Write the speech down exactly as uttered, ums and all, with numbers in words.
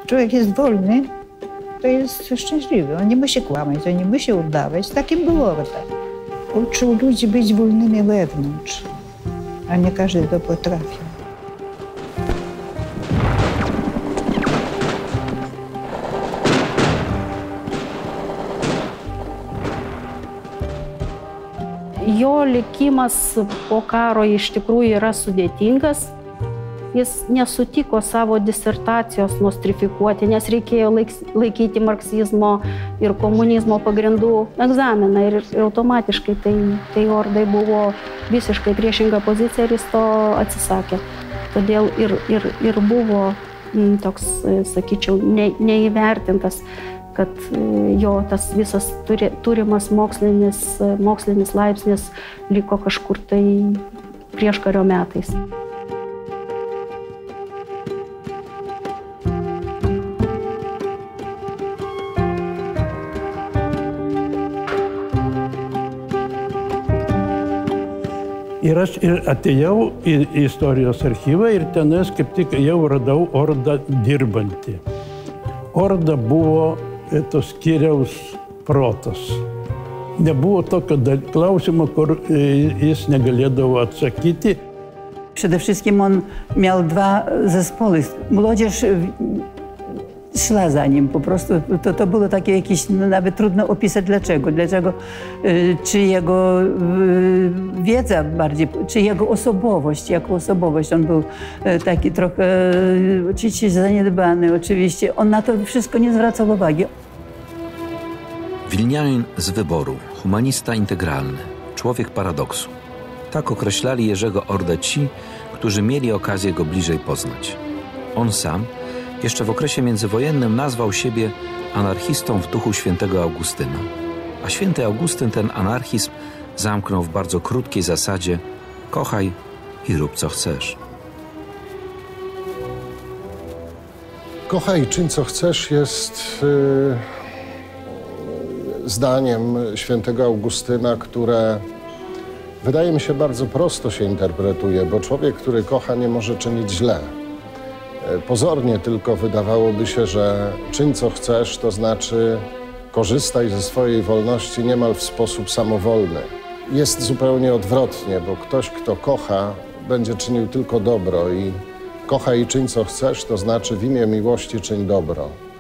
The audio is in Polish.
Człowiek jest wolny, to jest szczęśliwy. On nie musi kłamać, on nie musi udawać. Takim było tak. Uczył ludzi być wolnymi wewnątrz, a nie każdy to potrafił. Jo likimas po karo iš tikrųjų yra sudėtingas. Jis nesutiko savo disertacijos nostrifikuoti, nes reikėjo laikyti marksizmo ir komunizmo pagrindų egzaminą. Ir automatiškai tai, tai Ordai buvo visiškai priešinga pozicija ir jis to atsisakė. Todėl ir, ir, ir buvo toks, sakyčiau, ne, neįvertintas, kad jo tas visas turi, turimas mokslinis, mokslinis laipsnis liko kažkur tai prieškario metais. Ir aš ir atėjau į istorijos archyvą ir tenais kaip tik jau radau Ordą dirbantį. Orda buvo to skyriaus protas. Nebuvo tokio klausimo, kur jis negalėdavo atsakyti. Przede wszystkim on miał dwa zespoły. Młodzież szła za nim po prostu. To, to było takie jakieś, no nawet trudno opisać dlaczego. Dlaczego, czy jego wiedza bardziej, czy jego osobowość, jako osobowość. On był taki trochę oczywiście zaniedbany, oczywiście. On na to wszystko nie zwracał uwagi. Wilnianin z wyboru, humanista integralny, człowiek paradoksu. Tak określali Jerzego Ordę ci, którzy mieli okazję go bliżej poznać. On sam jeszcze w okresie międzywojennym nazwał siebie anarchistą w duchu świętego Augustyna. A święty Augustyn ten anarchizm zamknął w bardzo krótkiej zasadzie: kochaj i rób co chcesz. Kochaj i czyń co chcesz jest yy, zdaniem świętego Augustyna, które wydaje mi się bardzo prosto się interpretuje, bo człowiek, który kocha, nie może czynić źle. Pozornie tylko wydawałoby się, że czyń co chcesz, to znaczy korzystaj ze swojej wolności niemal w sposób samowolny. Jest zupełnie odwrotnie, bo ktoś, kto kocha, będzie czynił tylko dobro i kochaj i czyń co chcesz, to znaczy w imię miłości czyń dobro.